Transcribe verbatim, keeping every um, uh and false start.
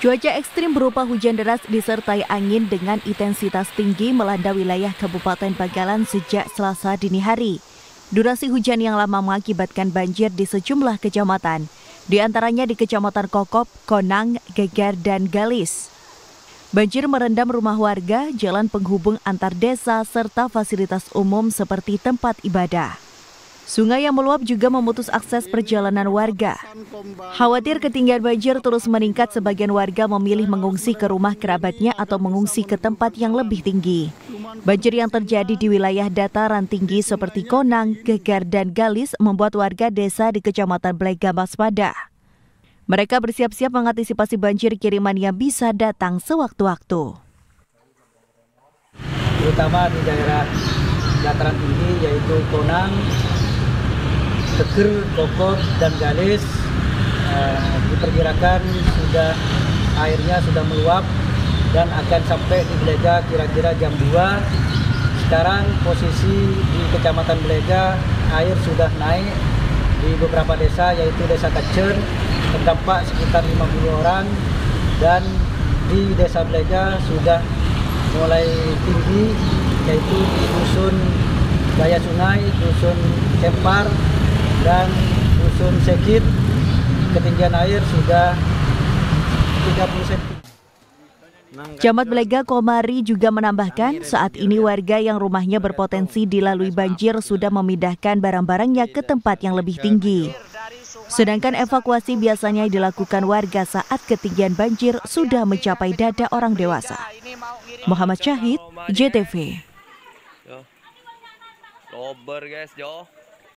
Cuaca ekstrim berupa hujan deras disertai angin dengan intensitas tinggi melanda wilayah Kabupaten Bangkalan sejak Selasa dini hari. Durasi hujan yang lama mengakibatkan banjir di sejumlah kecamatan, di antaranya di Kecamatan Kokop, Konang, Geger, dan Galis. Banjir merendam rumah warga, jalan penghubung antar desa, serta fasilitas umum seperti tempat ibadah. Sungai yang meluap juga memutus akses perjalanan warga. Khawatir ketinggian banjir terus meningkat, sebagian warga memilih mengungsi ke rumah kerabatnya atau mengungsi ke tempat yang lebih tinggi. Banjir yang terjadi di wilayah dataran tinggi seperti Konang, Geger, dan Galis membuat warga desa di Kecamatan Blega waspada. Mereka bersiap-siap mengantisipasi banjir kiriman yang bisa datang sewaktu-waktu. Terutama di daerah dataran tinggi yaitu Konang, Geger, Kokop, dan Galis, eh, diperkirakan sudah airnya sudah meluap dan akan sampai di Blega kira-kira jam dua. Sekarang posisi di Kecamatan Blega air sudah naik di beberapa desa yaitu Desa Kacen, terdampak sekitar lima puluh orang, dan di Desa Blega sudah mulai tinggi yaitu di Dusun Gaya Sungai, Dusun Cempar, dan Dusun Sekit. Ketinggian air sudah tiga puluh sentimeter. Camat Blega Komari juga menambahkan saat ini warga yang rumahnya berpotensi dilalui banjir sudah memindahkan barang-barangnya ke tempat yang lebih tinggi. Sedangkan evakuasi biasanya dilakukan warga saat ketinggian banjir sudah mencapai dada orang dewasa. Muhammad Syahid, J T V.